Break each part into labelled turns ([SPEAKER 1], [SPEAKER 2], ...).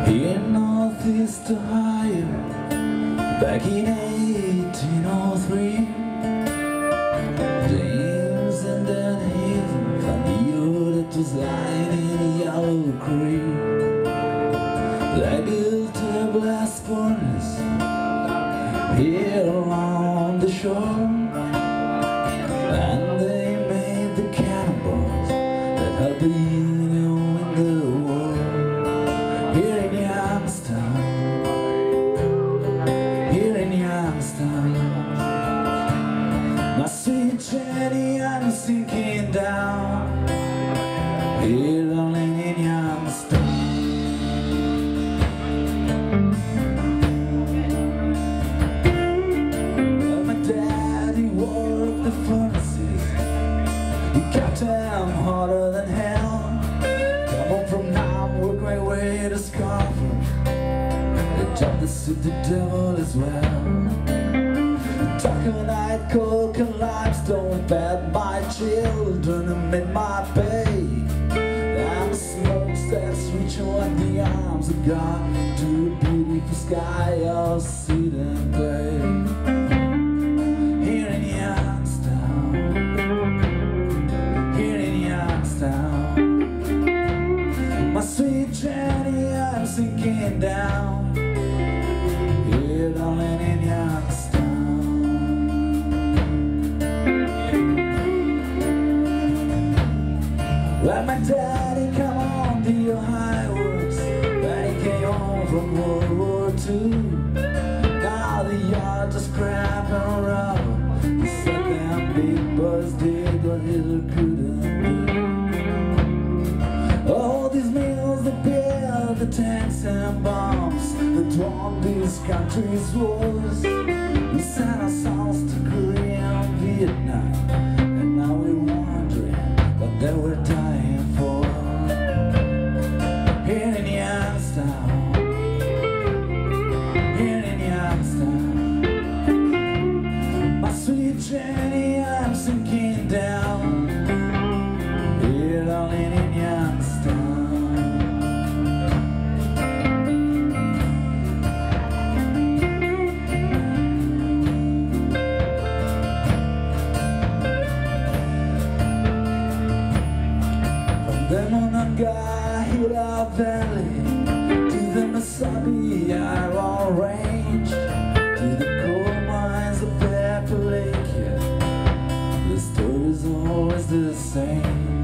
[SPEAKER 1] In Northeast Ohio, back in 1803, James and Dan Hazen found the ore that was lying in a yellow creek. They built a blast furnace here along the shore, and they made the cannonballs that helped the Union win the war. Here in Youngstown, here in Youngstown, my sweet Jenny, I'm sinking down. Here darling in Youngstown. Well, my daddy worked the furnaces, he kept them hotter than hell. Come home from now, work my way to Scarborough, the job that suit the devil as well. Taconite, coke and limestone fed my children amid my pay. And the smokestacks reaching like the arms of God to a beautiful sky of seed and clay. Here in Youngstown, here in Youngstown, my sweet Jenny, I'm sinking down. Here darling in Youngstown. Well, my daddy come on the Ohio works when he came home from World War II. Now the yard just crap and rubble. He said them big boys did what Hitler couldn't do. All these mills that built the tanks and bombs that won these countries' wars. We sent our sons to Korea and Vietnam, and now we're wondering what they were dying for. Here in Youngstown, here in Youngstown, my sweet Jenny, I'm sinking down. Here darling in Youngstown. The Monongahela Valley to the Mesabi Iron Range, to the coal mines of Appalachia, the story's always the same.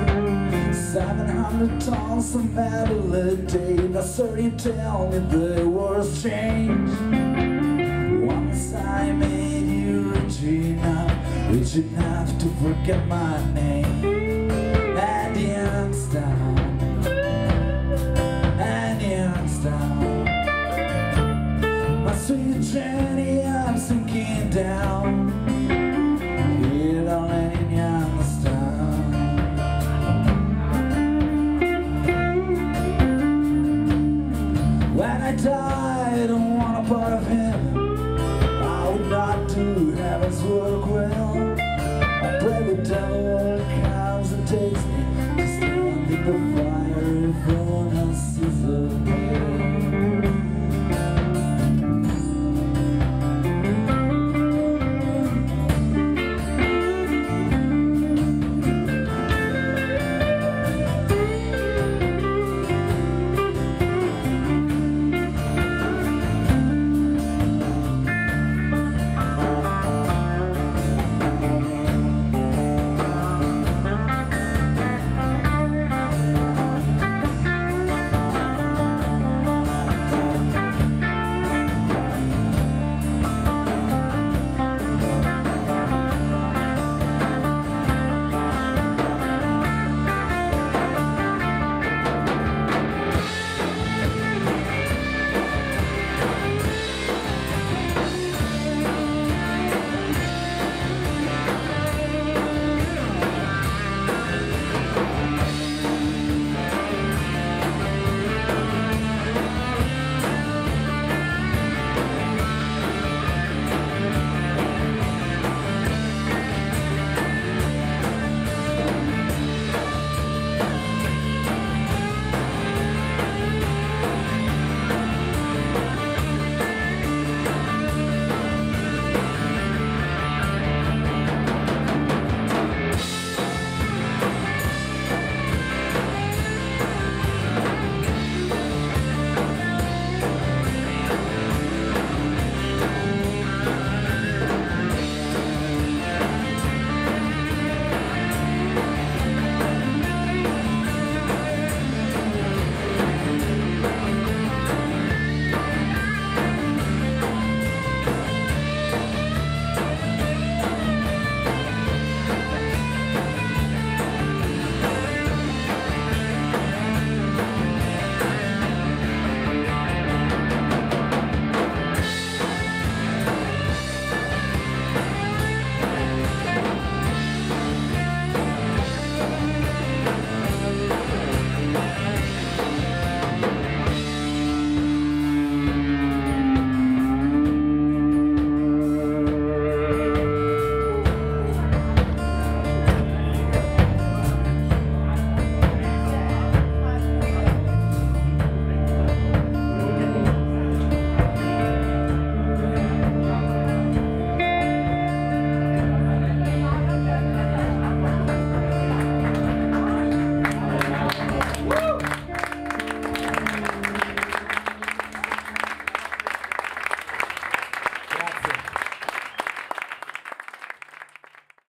[SPEAKER 1] 700 tons of metal a day, now sorry tell me the war's changed. Once I made you rich enough to forget my name. And Youngstown, and Youngstown, my sweet Jenny, I'm sinking down. Here darling in Youngstown. When I die, I don't want a part of him.